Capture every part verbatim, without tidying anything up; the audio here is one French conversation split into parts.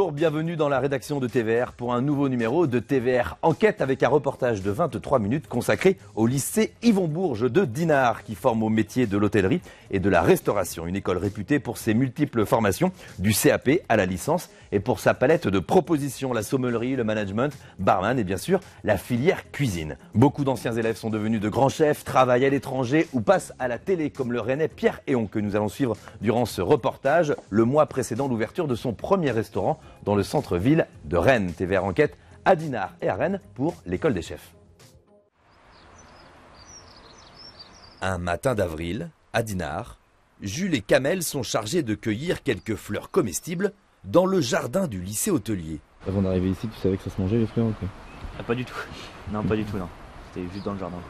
Bonjour, bienvenue dans la rédaction de T V R pour un nouveau numéro de T V R Enquête avec un reportage de vingt-trois minutes consacré au lycée Yvon Bourges de Dinard qui forme au métier de l'hôtellerie et de la restauration. Une école réputée pour ses multiples formations du C A P à la licence et pour sa palette de propositions, la sommellerie, le management, barman et bien sûr la filière cuisine. Beaucoup d'anciens élèves sont devenus de grands chefs, travaillent à l'étranger ou passent à la télé comme le Rennais Pierre Héon que nous allons suivre durant ce reportage, le mois précédant l'ouverture de son premier restaurant dans le centre-ville de Rennes. T V R Enquête à Dinard et à Rennes pour l'école des chefs. Un matin d'avril, à Dinard, Jules et Kamel sont chargés de cueillir quelques fleurs comestibles dans le jardin du lycée hôtelier. Avant d'arriver ici, tu savais que ça se mangeait les fleurs ou quoi? Ah, pas du tout. Non, pas du tout, non. C'était juste dans le jardin.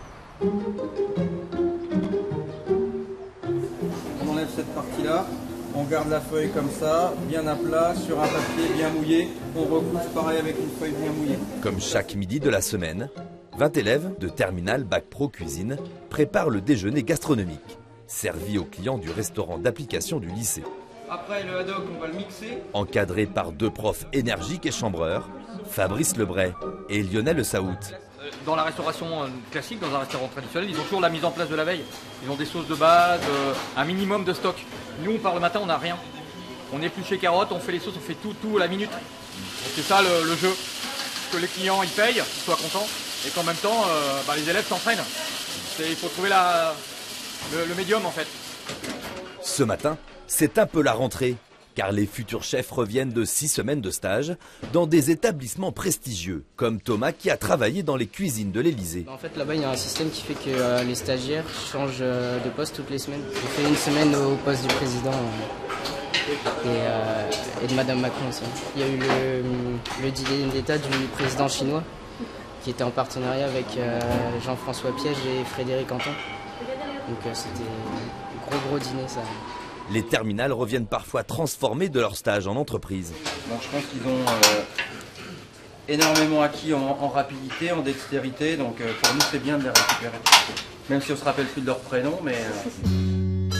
On enlève cette partie-là, on garde la feuille comme ça, bien à plat, sur un papier bien mouillé. On recoupe pareil avec une feuille bien mouillée. Comme chaque midi de la semaine, vingt élèves de terminale Bac Pro Cuisine préparent le déjeuner gastronomique, servi aux clients du restaurant d'application du lycée. Après le haddock, on va le mixer. Encadré par deux profs énergiques et chambreurs, Fabrice Lebray et Lionel Saout. Dans la restauration classique, dans un restaurant traditionnel, ils ont toujours la mise en place de la veille. Ils ont des sauces de base, euh, un minimum de stock. Nous, on part le matin, on n'a rien. On épluche les carottes, on fait les sauces, on fait tout, tout à la minute. C'est ça le, le jeu. Que les clients ils payent, qu'ils soient contents, et qu'en même temps, euh, bah, les élèves s'entraînent. Il faut trouver la, le, le médium en fait. Ce matin, c'est un peu la rentrée, car les futurs chefs reviennent de six semaines de stage dans des établissements prestigieux, comme Thomas qui a travaillé dans les cuisines de l'Élysée. En fait, là-bas, il y a un système qui fait que euh, les stagiaires changent euh, de poste toutes les semaines. J'ai fait une semaine au poste du président euh, et, euh, et de Madame Macron aussi. Il y a eu le, le dîner d'État du président chinois qui était en partenariat avec euh, Jean-François Piège et Frédéric Anton. Donc euh, c'était un gros gros dîner ça. Les terminales reviennent parfois transformés de leur stage en entreprise. Bon, je pense qu'ils ont euh, énormément acquis en, en rapidité, en dextérité, donc euh, pour nous c'est bien de les récupérer. Même si on ne se rappelle plus de leur prénom, mais... Euh...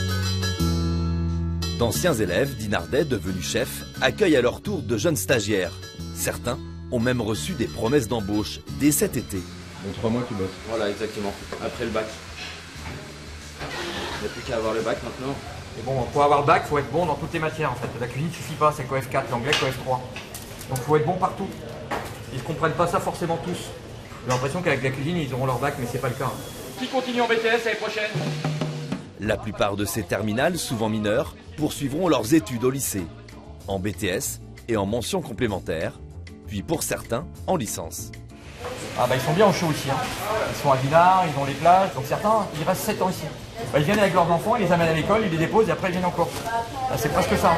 D'anciens élèves dinardais devenus chefs accueillent à leur tour de jeunes stagiaires. Certains ont même reçu des promesses d'embauche dès cet été. Dans trois mois tu bosses. Voilà, exactement. Après le bac. Il n'y a plus qu'à avoir le bac maintenant. Et bon, pour avoir le bac, il faut être bon dans toutes les matières en fait. La cuisine ne suffit pas, c'est qu'au F quatre, l'anglais qu'au F trois. Donc il faut être bon partout. Ils ne comprennent pas ça forcément tous. J'ai l'impression qu'avec la cuisine, ils auront leur bac, mais c'est pas le cas. Qui continue en B T S l'année prochaine? La plupart de ces terminales, souvent mineurs, poursuivront leurs études au lycée, en B T S et en mention complémentaire, puis pour certains, en licence. Ah bah ils sont bien au chaud ici. Hein. Ils sont à Dinard, ils ont les plages, donc certains, ils restent sept ans ici. Bah, ils viennent avec leurs enfants, ils les amènent à l'école, ils les déposent et après ils viennent en cours. Bah, c'est presque ça. Hein.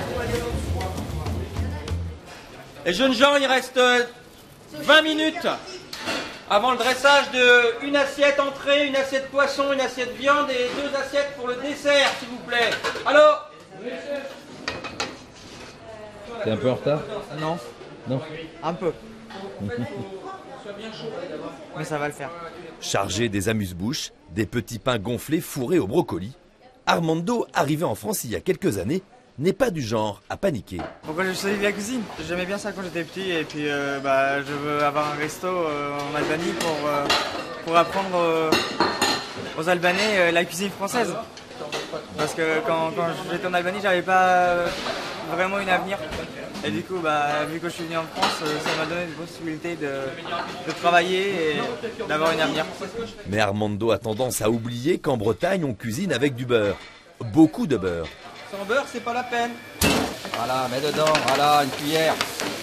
Les jeunes gens, il reste vingt minutes avant le dressage de une assiette entrée, une assiette poisson, une assiette viande et deux assiettes pour le dessert, s'il vous plaît. Allô? T'es un peu en retard? Non. Non. Un peu. Mais ça va le faire. Chargé des amuse-bouches, des petits pains gonflés fourrés au brocoli, Armando, arrivé en France il y a quelques années, n'est pas du genre à paniquer. Pourquoi j'ai choisi la cuisine? J'aimais bien ça quand j'étais petit et puis euh, bah, je veux avoir un resto euh, en Albanie pour, euh, pour apprendre euh, aux Albanais euh, la cuisine française. Parce que quand, quand j'étais en Albanie, j'avais pas vraiment une avenir. Et du coup, bah, vu que je suis venu en France, ça m'a donné une possibilité de, de travailler et d'avoir une avenir. Mais Armando a tendance à oublier qu'en Bretagne, on cuisine avec du beurre. Beaucoup de beurre. Sans beurre, c'est pas la peine. Voilà, mets dedans, voilà, une cuillère.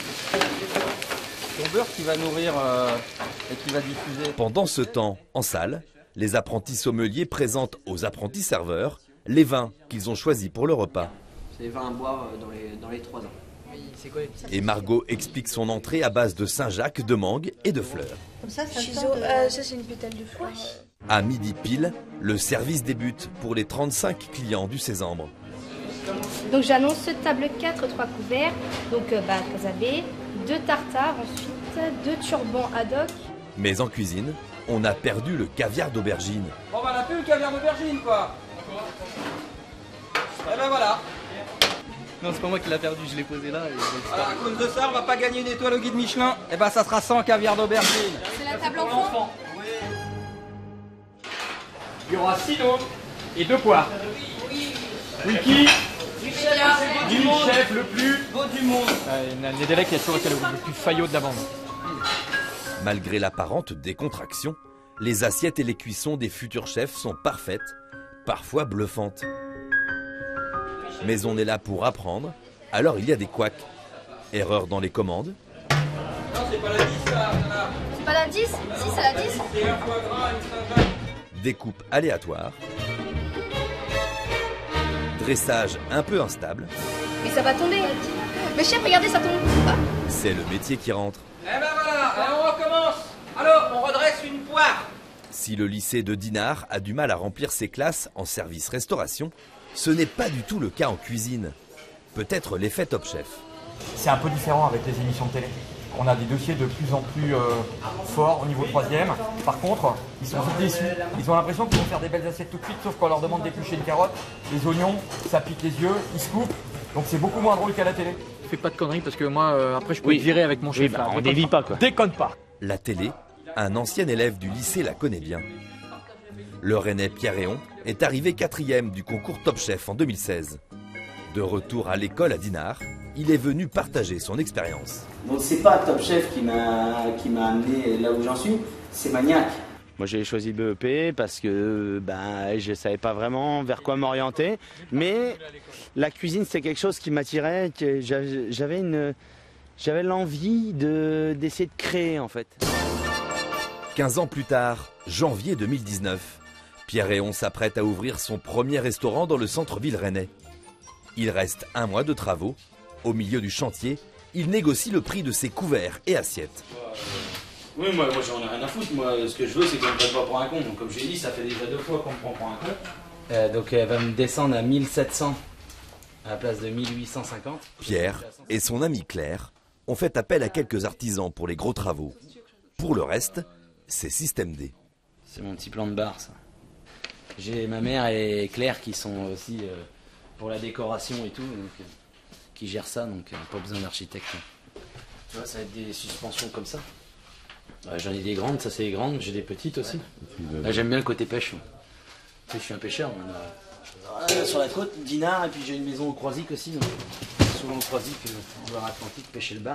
Ton beurre qui va nourrir euh, et qui va diffuser. Pendant ce temps, en salle, les apprentis sommeliers présentent aux apprentis serveurs les vins qu'ils ont choisis pour le repas. C'est les vins à boire dans les, dans les trois ans. Oui, c'est quoi les petits? Et Margot explique son entrée à base de Saint-Jacques, de mangue et de fleurs. Comme ça, ça, Chiso, de... euh, ça c'est une pétale de fleurs. À midi pile, le service débute pour les trente-cinq clients du Sésambre. Donc j'annonce table quatre, trois couverts, donc euh, bah, casabé, deux tartares ensuite, deux turbans ad hoc. Mais en cuisine, on a perdu le caviar d'aubergine. Bon bah on a plus le caviar d'aubergine quoi. Et ben voilà. Non, c'est pas moi qui l'ai perdu, je l'ai posé là. Et à cause de ça, on va pas gagner une étoile au guide Michelin. Et ben ça sera sans caviar d'aubergine. C'est la table enfant. il y aura six noms et deux poires. Wiki, du chef le plus beau du monde. Euh, Nedelec a toujours été le, le plus faillot de la bande. Malgré l'apparente décontraction, les assiettes et les cuissons des futurs chefs sont parfaites, parfois bluffantes. Mais on est là pour apprendre, alors il y a des couacs. Erreur dans les commandes. Non, c'est pas la dix là. C'est pas la dix? Si, c'est la dix. C'est un foie gras, une salade. Découpe aléatoire. Dressage un peu instable. Mais ça va tomber. Mais chef, regardez, ça tombe. Ah. C'est le métier qui rentre. Eh ben voilà, et on recommence. Alors, on redresse une poire. Si le lycée de Dinard a du mal à remplir ses classes en service-restauration, ce n'est pas du tout le cas en cuisine. Peut-être l'effet Top Chef. C'est un peu différent avec les émissions de télé. On a des dossiers de plus en plus euh, forts au niveau troisième. Par contre, ils sont vite déçus. Ils ont l'impression qu'ils vont faire des belles assiettes tout de suite, sauf qu'on leur demande d'éplucher une carotte, les oignons, ça pique les yeux, ils se coupent. Donc c'est beaucoup moins drôle qu'à la télé. Fais pas de conneries parce que moi, euh, après, je peux Oui. te virer avec mon chef. Oui, bah, là. on dévie pas, quoi. Déconne pas. La télé, un ancien élève du lycée la connaît bien. Le Rennais Pierre Réon est arrivé quatrième du concours Top Chef en deux mille seize. De retour à l'école à Dinard, il est venu partager son expérience. Donc c'est pas Top Chef qui m'a qui m'a amené là où j'en suis, c'est Maniac. Moi j'ai choisi B E P parce que ben, je ne savais pas vraiment vers quoi m'orienter. Mais la cuisine c'est quelque chose qui m'attirait, que j'avais une j'avais l'envie de d'essayer de créer en fait. quinze ans plus tard, janvier deux mille dix-neuf, Pierre Réon s'apprête à ouvrir son premier restaurant dans le centre-ville rennais. Il reste un mois de travaux. Au milieu du chantier, il négocie le prix de ses couverts et assiettes. Oui, moi, moi j'en ai rien à foutre. Moi, ce que je veux, c'est qu'on ne me prenne pas pour un con. Donc, comme j'ai dit, ça fait déjà deux fois qu'on me prend pour un con. Euh, donc, elle va me descendre à mille sept cents à la place de mille huit cent cinquante. Pierre et son ami Claire ont fait appel à quelques artisans pour les gros travaux. Pour le reste, c'est système D. C'est mon petit plan de bar, ça. J'ai ma mère et Claire qui sont aussi euh, pour la décoration et tout, donc, euh, qui gèrent ça, donc euh, pas besoin d'architecte. Tu vois, ça va être des suspensions comme ça. Ouais, j'en ai des grandes, ça c'est des grandes, j'ai des petites aussi. Là, j'aime bien le côté pêche. Tu sais, je suis un pêcheur. On a... euh, sur la côte, Dinard, et puis j'ai une maison au Croisic aussi. Donc, souvent au Croisic, au bar Atlantique, pêcher le bar.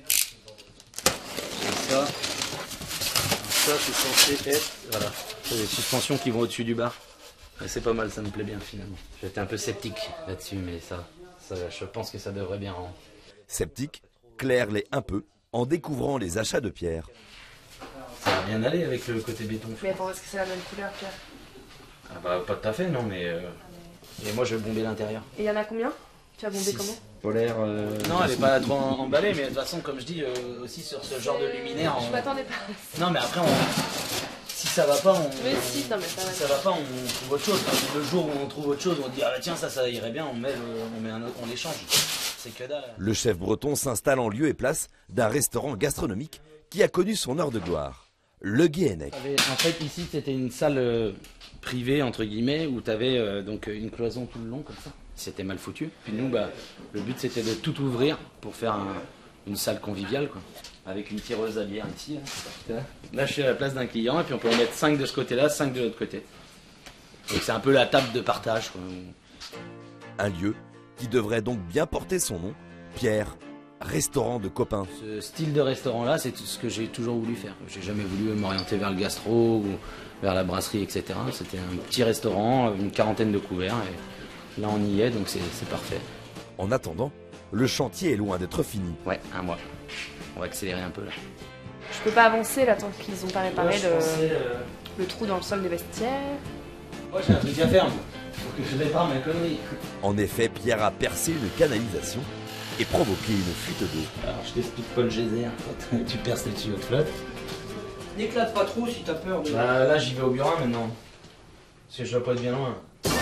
J'ai ça. Ça, c'est censé être. Voilà. C'est des suspensions qui vont au-dessus du bar. C'est pas mal, ça me plaît bien finalement. J'étais un peu sceptique là-dessus, mais ça, ça, je pense que ça devrait bien rendre. Sceptique, Claire l'est un peu en découvrant les achats de Pierre. Ça va bien aller avec le côté béton. Mais attends, est-ce que c'est la même couleur, Pierre? Ah bah pas tout à fait, non, mais... Euh... Et moi, je vais bomber l'intérieur. Et il y en a combien? Tu as bombé Six. comment? Polaire... Euh... Non, elle est pas trop emballée, mais de toute façon, comme je dis, euh, aussi sur ce genre de luminaire... Je on... m'attendais pas. Non, mais après, on... si ça va pas, on... Mais si, non, mais ça va. Si ça va pas, on trouve autre chose. Le jour où on trouve autre chose, on dit, ah bah tiens, ça, ça irait bien, on met, le... on met un autre, on l'échange. C'est que dalle. Le chef breton s'installe en lieu et place d'un restaurant gastronomique qui a connu son heure de gloire, le Guéhennec. En fait, ici, c'était une salle euh, privée, entre guillemets, où tu avais euh, donc une cloison tout le long, comme ça. C'était mal foutu. Puis nous, bah, le but, c'était de tout ouvrir pour faire un, une salle conviviale, quoi. Avec une tireuse à bière ici. Là. Là, je suis à la place d'un client, et puis on peut en mettre cinq de ce côté-là, cinq de l'autre côté. Donc c'est un peu la table de partage, quoi. Un lieu qui devrait donc bien porter son nom, Pierre, restaurant de copains. Ce style de restaurant-là, c'est ce que j'ai toujours voulu faire. J'ai jamais voulu m'orienter vers le gastro ou vers la brasserie, et cetera. C'était un petit restaurant, une quarantaine de couverts, et là on y est, donc c'est parfait. En attendant, le chantier est loin d'être fini. Ouais, un mois. On va accélérer un peu là. Je peux pas avancer là tant qu'ils ont pas réparé Ouais, je le... pensais, euh... le trou dans le sol des vestiaires. Moi j'ai un truc à faire, faut que je répare ma connerie. En effet, Pierre a percé une canalisation et provoqué une fuite d'eau. Alors je t'explique Paul Gézère, quand tu perces les tuyaux de flotte. N'éclate pas trop si t'as peur. De... Bah là j'y vais au burin maintenant. Parce que je dois pas être bien loin.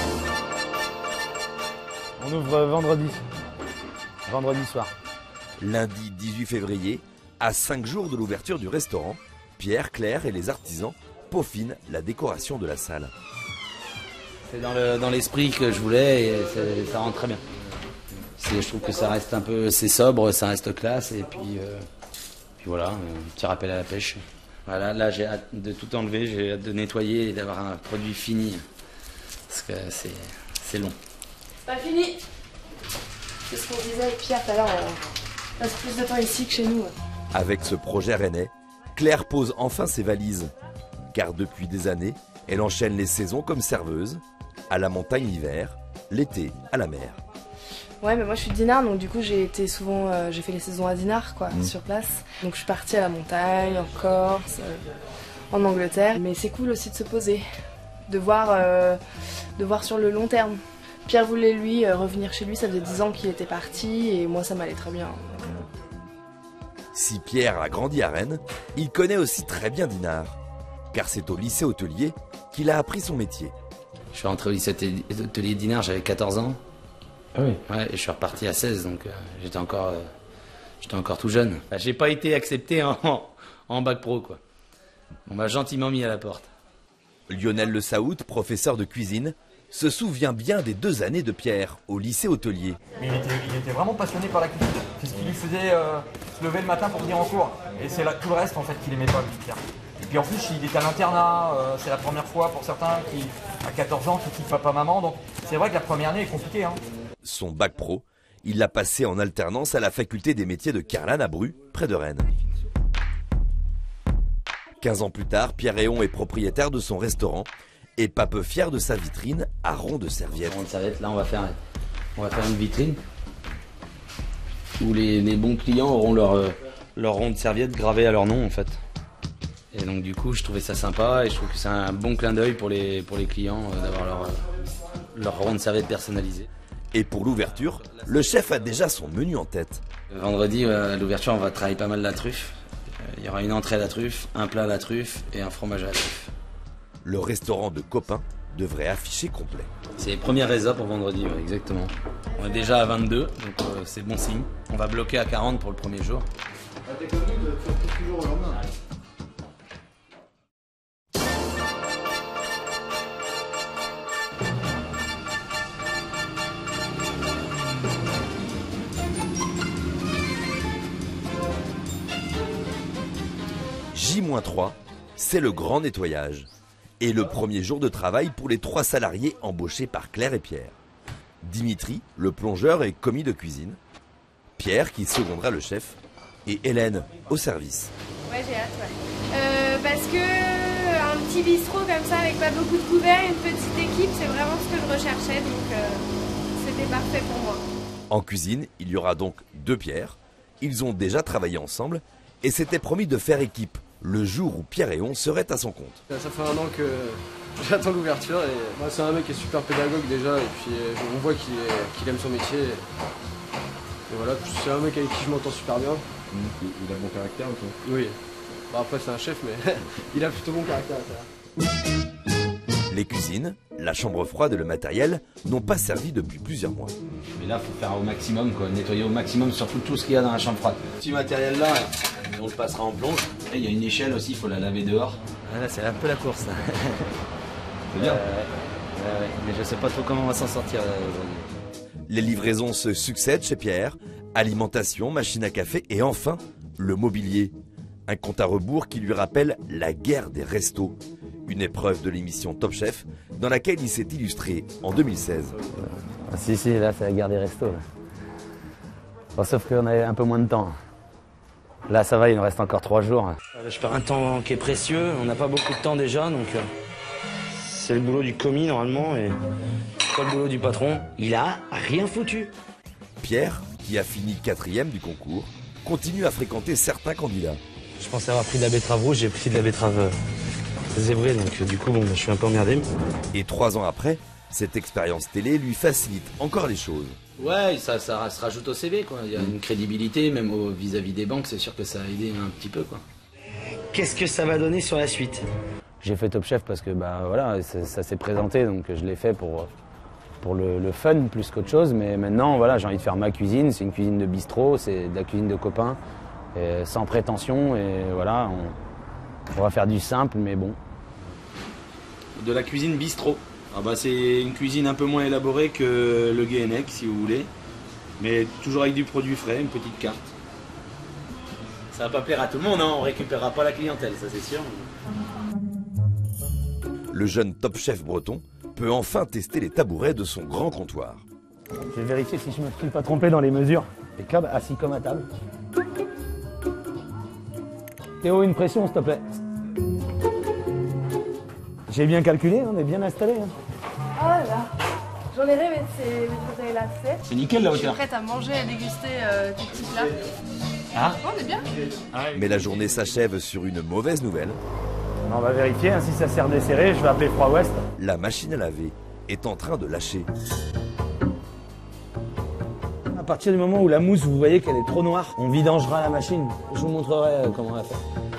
On ouvre vendredi. Vendredi soir. Lundi dix-huit février, à cinq jours de l'ouverture du restaurant, Pierre, Claire et les artisans peaufinent la décoration de la salle. C'est dans le dans l'esprit que je voulais et ça rentre très bien. C'est, je trouve que ça reste un peu, c'est sobre, ça reste classe et puis, euh, puis voilà, un petit rappel à la pêche. Voilà, là j'ai hâte de tout enlever, j'ai hâte de nettoyer et d'avoir un produit fini parce que c'est, c'est long. C'est pas fini. C'est ce qu'on disait avec Pierre tout à l'heure, on passe plus de temps ici que chez nous. Avec ce projet rennais, Claire pose enfin ses valises. Car depuis des années, elle enchaîne les saisons comme serveuse, à la montagne l'hiver, l'été à la mer. Ouais, mais moi je suis de Dinard, donc du coup j'ai été souvent, euh, j'ai fait les saisons à Dinard, quoi, Mmh. sur place. Donc je suis partie à la montagne, en Corse, euh, en Angleterre. Mais c'est cool aussi de se poser, de voir, euh, de voir sur le long terme. Pierre voulait lui euh, revenir chez lui, ça faisait dix ans qu'il était parti et moi ça m'allait très bien. Si Pierre a grandi à Rennes, il connaît aussi très bien Dinard, car c'est au lycée hôtelier qu'il a appris son métier. Je suis rentré au lycée hôtelier Dinard, j'avais quatorze ans. Ah oui. Ouais, et je suis reparti à seize, donc euh, j'étais encore, euh, j'étais encore tout jeune. Enfin, j'ai pas été accepté en, en bac pro, quoi. On m'a gentiment mis à la porte. Lionel Le Saoud, professeur de cuisine, se souvient bien des deux années de Pierre au lycée hôtelier. Mais il était, il était vraiment passionné par la cuisine. C'est ce qui lui faisait euh, se lever le matin pour venir en cours. Et c'est là, tout le reste en fait qu'il aimait pas, lui, Pierre. Et puis en plus, il était à l'internat. Euh, c'est la première fois pour certains qui, à quatorze ans, qui quittent papa-maman. Donc c'est vrai que la première année est compliquée. Hein. Son bac pro, il l'a passé en alternance à la faculté des métiers de Carlane à Bru, près de Rennes. quinze ans plus tard, Pierre Héon est propriétaire de son restaurant et pas peu fier de sa vitrine à rond de serviettes. Rond de serviettes, là on va faire, on va faire une vitrine où les, les bons clients auront leur, euh, leur rond de serviette gravé à leur nom en fait. Et donc du coup je trouvais ça sympa et je trouve que c'est un bon clin d'œil pour les, pour les clients euh, d'avoir leur, euh, leur rond de serviette personnalisé. Et pour l'ouverture, le chef a déjà son menu en tête. Vendredi, à l'ouverture, on va travailler pas mal la truffe. Il y aura une entrée à la truffe, un plat à la truffe et un fromage à la truffe. Le restaurant de copains devrait afficher complet. C'est les premières résas pour vendredi, ouais, exactement. On est déjà à vingt-deux, donc euh, c'est bon signe. On va bloquer à quarante pour le premier jour. J trois, c'est le grand nettoyage. Et le premier jour de travail pour les trois salariés embauchés par Claire et Pierre. Dimitri, le plongeur et commis de cuisine. Pierre, qui secondera le chef. Et Hélène, au service. Ouais, j'ai hâte, ouais. Euh, parce que un petit bistrot comme ça, avec pas beaucoup de couverts, une petite équipe, c'est vraiment ce que je recherchais, donc euh, c'était parfait pour moi. En cuisine, il y aura donc deux Pierres. Ils ont déjà travaillé ensemble et s'étaient promis de faire équipe le jour où Pierre Héon serait à son compte. Ça fait un an que j'attends l'ouverture et bah, c'est un mec qui est super pédagogue déjà et puis on voit qu'il qu'il aime son métier. Et, et voilà, c'est un mec avec qui je m'entends super bien. Il a bon caractère ou quoi? Oui. Bah, après c'est un chef mais il a plutôt bon caractère. Les cuisines, la chambre froide et le matériel n'ont pas servi depuis plusieurs mois. Mais là, il faut faire au maximum, quoi, nettoyer au maximum, surtout tout ce qu'il y a dans la chambre froide. Ce petit matériel là, on le passera en plonge. Et il y a une échelle aussi, il faut la laver dehors. Ah, là, c'est un peu la course. C'est bien. Euh, ouais, ouais, mais je sais pas trop comment on va s'en sortir aujourd'hui. Les livraisons se succèdent chez Pierre. Alimentation, machine à café et enfin, le mobilier. Un compte à rebours qui lui rappelle la guerre des restos. Une épreuve de l'émission Top Chef dans laquelle il s'est illustré en deux mille seize. Ah, si, si, là c'est la guerre des restos. Bon, sauf qu'on a un peu moins de temps. Là ça va, il nous reste encore trois jours. Je perds un temps qui est précieux, on n'a pas beaucoup de temps déjà, donc euh, c'est le boulot du commis normalement et pas le boulot du patron. Il a rien foutu. Pierre, qui a fini quatrième du concours, continue à fréquenter certains candidats. Je pensais avoir pris de la betterave rouge, j'ai pris de la betterave euh, zébrée, donc euh, du coup bon, bah, je suis un peu emmerdé. Et trois ans après, cette expérience télé lui facilite encore les choses. Ouais, ça, ça se rajoute au C V, quoi. Il y a une crédibilité, même au, vis-à-vis des banques, c'est sûr que ça a aidé un petit peu, quoi. Qu'est-ce que ça va donner sur la suite? J'ai fait Top Chef parce que bah, voilà, ça, ça s'est présenté, donc je l'ai fait pour, pour le, le fun plus qu'autre chose. Mais maintenant, voilà, j'ai envie de faire ma cuisine. C'est une cuisine de bistrot, c'est de la cuisine de copains, et sans prétention. Et voilà, on, on va faire du simple, mais bon. De la cuisine bistrot. Ah bah c'est une cuisine un peu moins élaborée que le Guéhenec, si vous voulez. Mais toujours avec du produit frais, une petite carte. Ça va pas plaire à tout le monde, hein. On récupérera pas la clientèle, ça c'est sûr. Le jeune top chef breton peut enfin tester les tabourets de son grand comptoir. Je vais vérifier si je ne me suis pas trompé dans les mesures. Et câble assis comme à table. Théo, une pression s'il te plaît. J'ai bien calculé, on est bien installé. Hein. Oh là là, j'en ai rêvé de ces vous là fait. C'est nickel la hauteur. Je suis prête à manger, à déguster euh, tes petits plats. Ah. Oh, on est bien. Mais la journée s'achève sur une mauvaise nouvelle. On va vérifier, hein, si ça sert desserré, je vais appeler Froid Ouest. La machine à laver est en train de lâcher. À partir du moment où la mousse, vous voyez qu'elle est trop noire, on vidangera la machine. Je vous montrerai comment la faire.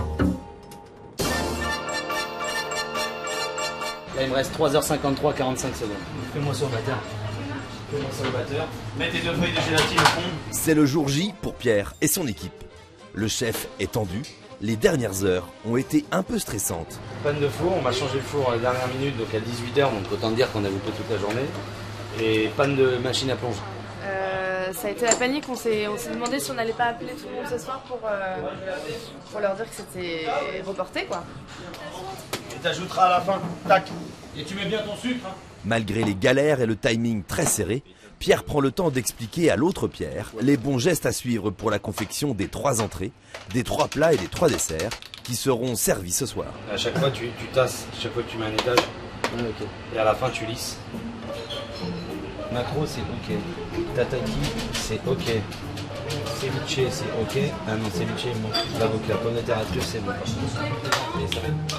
Là, il me reste trois heures cinquante-trois, quarante-cinq secondes. Fais-moi sur le batteur. Fais-moi sur le batteur. Mets tes deux feuilles de gélatine au fond. C'est le jour J pour Pierre et son équipe. Le chef est tendu. Les dernières heures ont été un peu stressantes. Panne de four, on m'a changé le four à la dernière minute, donc à dix-huit heures, donc autant dire qu'on a loupé toute la journée. Et panne de machine à plonge. Euh, ça a été la panique, on s'est demandé si on n'allait pas appeler tout le monde ce soir pour, euh, pour leur dire que c'était reporté quoi. Et t'ajouteras à la fin, tac. Et tu mets bien ton sucre. Hein. Malgré les galères et le timing très serré, Pierre prend le temps d'expliquer à l'autre Pierre les bons gestes à suivre pour la confection des trois entrées, des trois plats et des trois desserts qui seront servis ce soir. À chaque fois, tu, tu tasses, chaque fois que tu mets un étage. Ah, okay. Et à la fin, tu lisses. Macro, c'est OK. Tataki, c'est OK. Ceviche, c'est OK. Ah non, ceviche, il manque l'avocat. Pomme de terre à truffe, c'est bon. Et ça.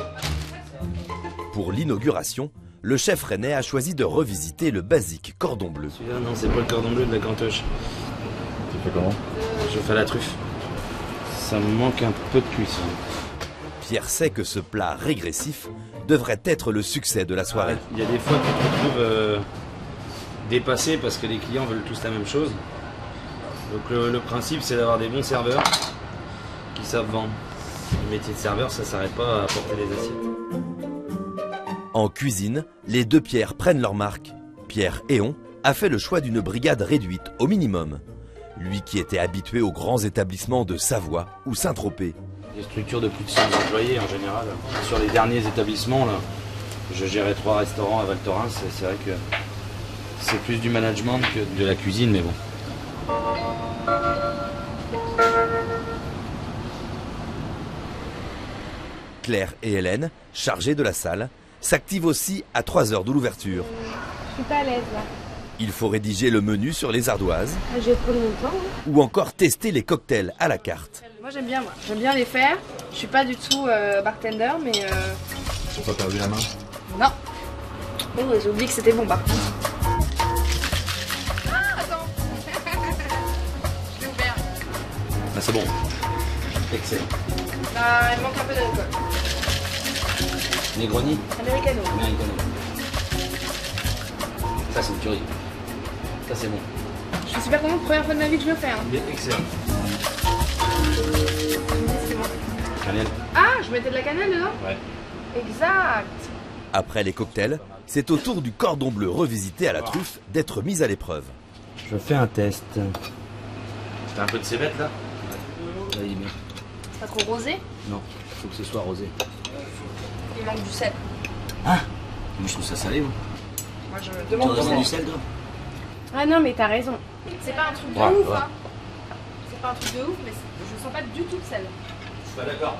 Pour l'inauguration, le chef rennais a choisi de revisiter le basique cordon bleu. Celui-là, non, c'est pas le cordon bleu de la cantoche. Tu fais comment? Je fais la truffe. Ça me manque un peu de cuisson. Pierre sait que ce plat régressif devrait être le succès de la soirée. Il y a des fois que tu te retrouves euh, dépassé parce que les clients veulent tous la même chose. Donc le, le principe, c'est d'avoir des bons serveurs qui savent vendre. Le métier de serveur, ça ne s'arrête pas à porter les assiettes. En cuisine, les deux Pierre prennent leur marque. Pierre Héon a fait le choix d'une brigade réduite au minimum. Lui qui était habitué aux grands établissements de Savoie ou Saint-Tropez. Des structures de plus de cent employés en général. Sur les derniers établissements, là, je gérais trois restaurants à Val Thorens. C'est vrai que c'est plus du management que de la cuisine, mais bon. Claire et Hélène, chargées de la salle, s'activent aussi à trois heures de l'ouverture. Je suis pas à l'aise là. Il faut rédiger le menu sur les ardoises. J'ai trop de mon temps. Hein. Ou encore tester les cocktails à la carte. Moi j'aime bien, moi. J'aime bien les faire. Je suis pas du tout euh, bartender, mais... Euh... Tu n'as pas perdu la main? Non. Oh, j'ai oublié que c'était bon par contre. Ah, attends. Je l'ai ouvert. Ah, c'est bon. Excellent. Bah, il manque un peu d'alcool. Negroni? Americano. Americano. Ça, c'est une tuerie. Ça, c'est bon. Je suis super contente, première fois de ma vie que je le fais. Hein. Bien, excellent. C'est bon. Cannelle. Ah, je mettais de la cannelle dedans? Ouais. Exact. Après les cocktails, c'est au tour du cordon bleu revisité à la truffe d'être mis à l'épreuve. Je fais un test. T'as un peu de cébette là? Ouais, il est bien. Pas trop rosé? Non, il faut que ce soit rosé. Il manque du sel. Ah, moi je trouve ça salé, moi. Moi je Tu demande aurais du sel, toi? Ah non, mais t'as raison. C'est pas un truc de Ouais, ouf, ouais. hein. C'est pas un truc de ouf, mais je sens pas du tout de sel. Je suis pas d'accord.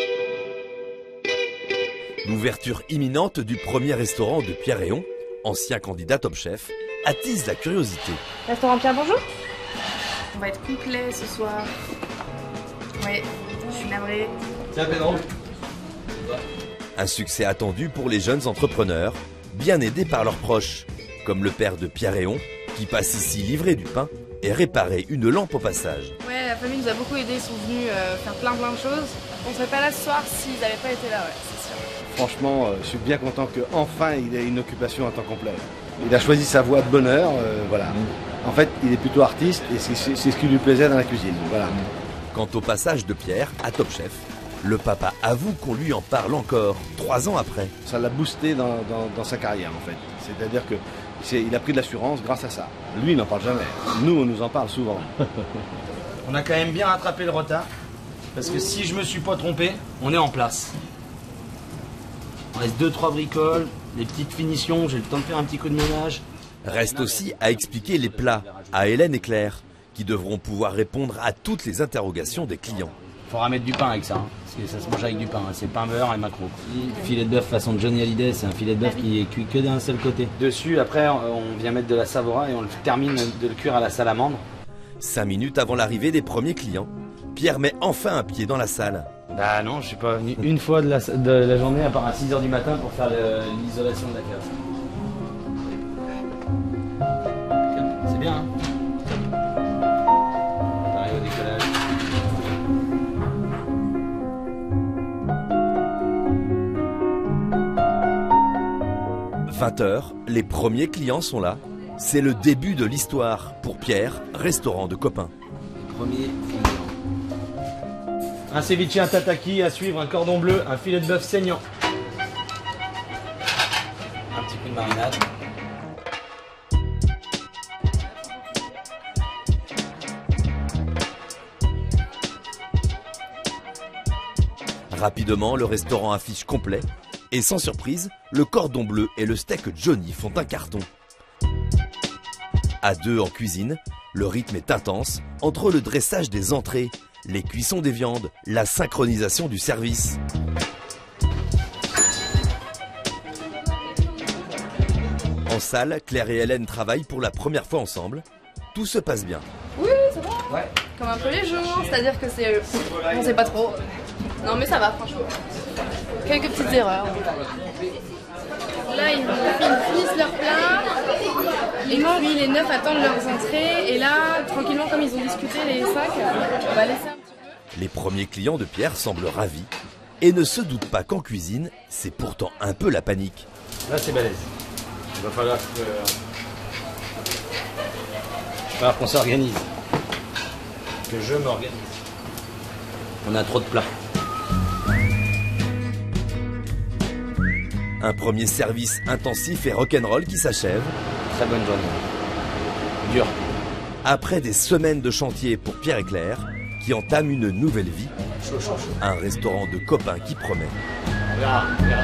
L'ouverture imminente du premier restaurant de Pierre Héon, ancien candidat Top Chef, attise la curiosité. Restaurant Pierre, bonjour. On va être complet ce soir. Ouais, je suis navrée. Tiens, Pedro. Un succès attendu pour les jeunes entrepreneurs, bien aidés par leurs proches, comme le père de Pierre Héon, qui passe ici livrer du pain et réparer une lampe au passage. Ouais, la famille nous a beaucoup aidés, ils sont venus euh, faire plein plein de choses. On serait pas là ce soir s'ils n'avaient pas été là, ouais, c'est sûr. Franchement, euh, je suis bien content qu'enfin il ait une occupation à temps complet. Il a choisi sa voie de bonheur, euh, voilà. En fait, il est plutôt artiste et c'est ce qui lui plaisait dans la cuisine, voilà. Quant au passage de Pierre à Top Chef, le papa avoue qu'on lui en parle encore, trois ans après. Ça l'a boosté dans, dans, dans sa carrière, en fait. C'est-à-dire que Il a pris de l'assurance grâce à ça. Lui, il n'en parle jamais. Nous, on nous en parle souvent. On a quand même bien rattrapé le retard. Parce que si je me suis pas trompé, on est en place. On reste deux trois bricoles, des petites finitions, j'ai le temps de faire un petit coup de ménage. Reste aussi à expliquer les plats à Hélène et Claire, qui devront pouvoir répondre à toutes les interrogations des clients. Il faudra mettre du pain avec ça, hein, parce que ça se mange avec du pain, hein. C'est pain beurre et maquereau. Filet de bœuf façon Johnny Hallyday, c'est un filet de bœuf qui est cuit que d'un seul côté. Dessus, après, on vient mettre de la savoura et on le termine de le cuire à la salamandre. Cinq minutes avant l'arrivée des premiers clients, Pierre met enfin un pied dans la salle. Bah non, je suis pas venu une fois de la, de la journée, à part à six heures du matin pour faire l'isolation de la cave. C'est bien, hein? Pareil au décollage. vingt heures, les premiers clients sont là. C'est le début de l'histoire pour Pierre, restaurant de copains. Premier un ceviche, un tataki, à suivre un cordon bleu, un filet de bœuf saignant. Un petit coup de marinade. Rapidement, le restaurant affiche complet. Et sans surprise, le cordon bleu et le steak Johnny font un carton. À deux en cuisine, le rythme est intense entre le dressage des entrées, les cuissons des viandes, la synchronisation du service. En salle, Claire et Hélène travaillent pour la première fois ensemble. Tout se passe bien. Oui, c'est bon. Ouais. Comme un peu les jours, c'est-à-dire que c'est... On sait pas trop. Non mais ça va, franchement. Quelques petites erreurs. Là, ils, ils finissent leur plat. Et puis les neuf attendent leurs entrées. Et là, tranquillement, comme ils ont discuté, les cinq, on va laisser un petit peu. Les premiers clients de Pierre semblent ravis et ne se doutent pas qu'en cuisine, c'est pourtant un peu la panique. Là, c'est balèze. Il va falloir que... Il va falloir qu'on s'organise. Que je m'organise. On a trop de plats. Un premier service intensif et rock'n'roll qui s'achève. Très bonne journée. Dur. Après des semaines de chantier pour Pierre et Claire, qui entament une nouvelle vie. Chaud, chaud, chaud. Un restaurant de copains qui promet. On verra, on verra.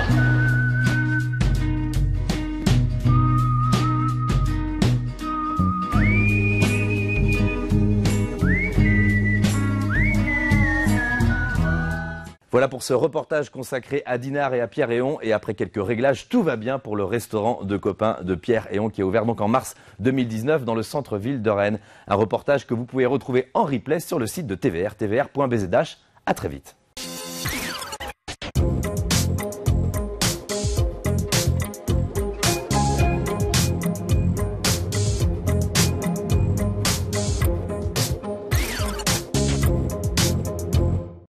Voilà pour ce reportage consacré à Dinard et à Pierre Héon. Et après quelques réglages, tout va bien pour le restaurant de copains de Pierre Héon qui est ouvert donc en mars deux mille dix-neuf dans le centre-ville de Rennes. Un reportage que vous pouvez retrouver en replay sur le site de T V R, T V R point B Z H. À très vite.